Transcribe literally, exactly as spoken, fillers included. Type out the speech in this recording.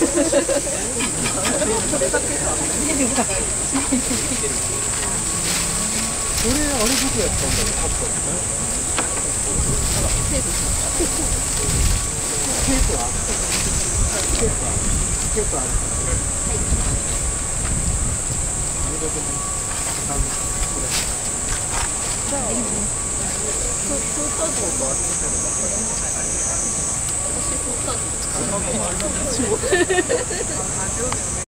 これあれどこやったんだろう、カットね。テープテープはある。テープはテープある。はい。ありがとうございます。あのこれ。じゃあ、京都道とあって私京都道使うのもあります。